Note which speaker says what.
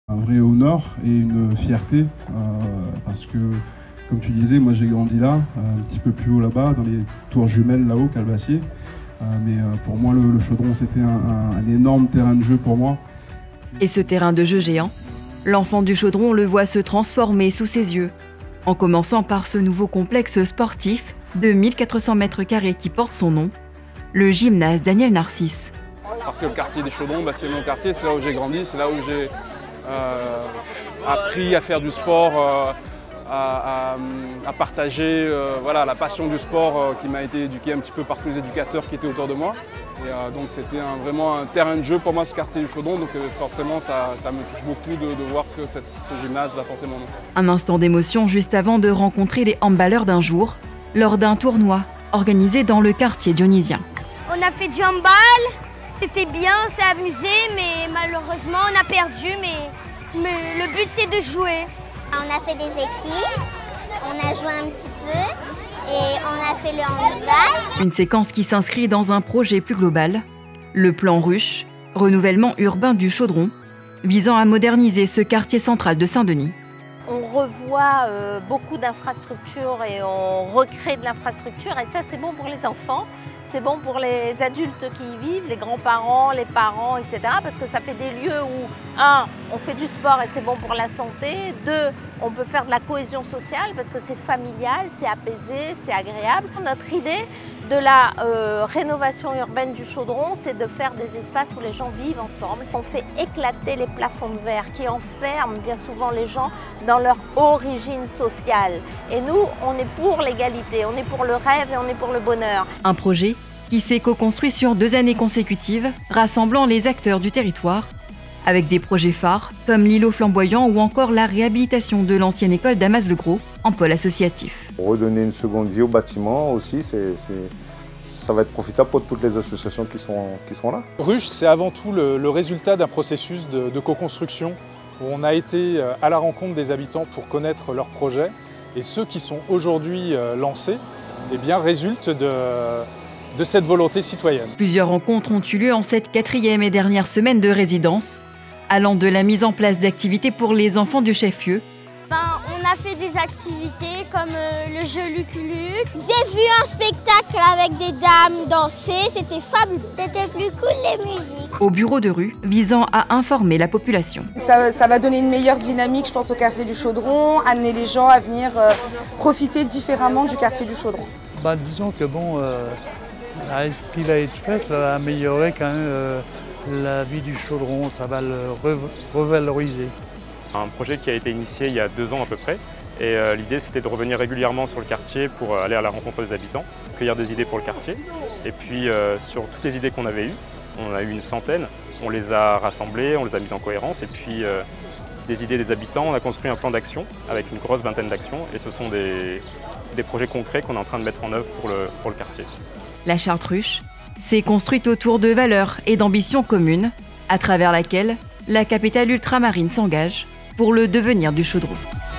Speaker 1: Un vrai honneur et une fierté parce que, comme tu disais, moi j'ai grandi là, un petit peu plus haut là-bas, dans les tours jumelles là-haut, Calbassier. Mais pour moi, le Chaudron, c'était un énorme terrain de jeu pour moi.
Speaker 2: Et ce terrain de jeu géant, l'enfant du Chaudron le voit se transformer sous ses yeux, en commençant par ce nouveau complexe sportif de 1400 m² qui porte son nom, le gymnase Daniel Narcisse.
Speaker 3: Parce que le quartier des Chaudrons, c'est mon quartier, c'est là où j'ai grandi, c'est là où j'ai appris à faire du sport, à partager voilà, la passion du sport qui m'a été éduqué un petit peu par tous les éducateurs qui étaient autour de moi. Et donc c'était vraiment un terrain de jeu pour moi, ce quartier du Chaudron, donc forcément ça me touche beaucoup de voir que ce gymnase va porter mon nom.
Speaker 2: Un instant d'émotion juste avant de rencontrer les handballeurs d'un jour, lors d'un tournoi organisé dans le quartier dionysien.
Speaker 4: On a fait du handball, c'était bien, on s'est amusé, mais malheureusement on a perdu, mais le but c'est de jouer.
Speaker 5: On a fait des équipes, on a joué un petit peu et on a fait le handball.
Speaker 2: Une séquence qui s'inscrit dans un projet plus global, le plan Ruche, renouvellement urbain du Chaudron, visant à moderniser ce quartier central de Saint-Denis.
Speaker 6: On revoit beaucoup d'infrastructures et on recrée de l'infrastructure et ça c'est bon pour les enfants. C'est bon pour les adultes qui y vivent, les grands-parents, les parents, etc. Parce que ça fait des lieux où, 1, on fait du sport et c'est bon pour la santé. 2, on peut faire de la cohésion sociale parce que c'est familial, c'est apaisé, c'est agréable. Notre idée de la rénovation urbaine du Chaudron, c'est de faire des espaces où les gens vivent ensemble. On fait éclater les plafonds de verre qui enferment bien souvent les gens dans leur origine sociale. Et nous, on est pour l'égalité, on est pour le rêve et on est pour le bonheur.
Speaker 2: Un projet qui s'est co-construit sur 2 années consécutives, rassemblant les acteurs du territoire, avec des projets phares comme l'îlot flamboyant ou encore la réhabilitation de l'ancienne école d'Amas-le-Gros en pôle associatif.
Speaker 7: Redonner une seconde vie au bâtiment aussi, ça va être profitable pour toutes les associations qui sont là.
Speaker 8: Ruche, c'est avant tout le résultat d'un processus de co-construction où on a été à la rencontre des habitants pour connaître leurs projets et ceux qui sont aujourd'hui lancés eh bien, résultent de cette volonté citoyenne.
Speaker 2: Plusieurs rencontres ont eu lieu en cette 4e et dernière semaine de résidence, allant de la mise en place d'activités pour les enfants du chef-lieu.
Speaker 5: On a fait des activités comme le jeu Luc Luc. J'ai vu un spectacle avec des dames danser, c'était fabuleux. C'était plus cool les musiques.
Speaker 2: Au bureau de rue, visant à informer la population.
Speaker 9: Ça va donner une meilleure dynamique, je pense, au quartier du Chaudron, amener les gens à venir profiter différemment du quartier du Chaudron.
Speaker 10: Disons que bon, avec ce qu'il a été fait, ça va améliorer quand même la vie du Chaudron, ça va le revaloriser.
Speaker 11: Un projet qui a été initié il y a 2 ans à peu près. Et l'idée c'était de revenir régulièrement sur le quartier pour aller à la rencontre des habitants, cueillir des idées pour le quartier. Et puis sur toutes les idées qu'on avait eues, on a eu une centaine, on les a rassemblées, on les a mises en cohérence. Et puis des idées des habitants, on a construit un plan d'action avec une grosse vingtaine d'actions. Et ce sont des projets concrets qu'on est en train de mettre en œuvre pour le quartier.
Speaker 2: La charte Ruche s'est construite autour de valeurs et d'ambitions communes, à travers laquelle la capitale ultramarine s'engage pour le devenir du Chaudron.